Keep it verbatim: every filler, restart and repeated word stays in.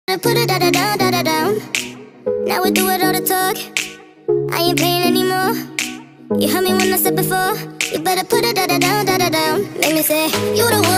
Put it da da down, da da down. Now we do it all the talk. I ain't playing anymore. You heard me when I said before. You better put it da da down, da da down. Make me say you the one.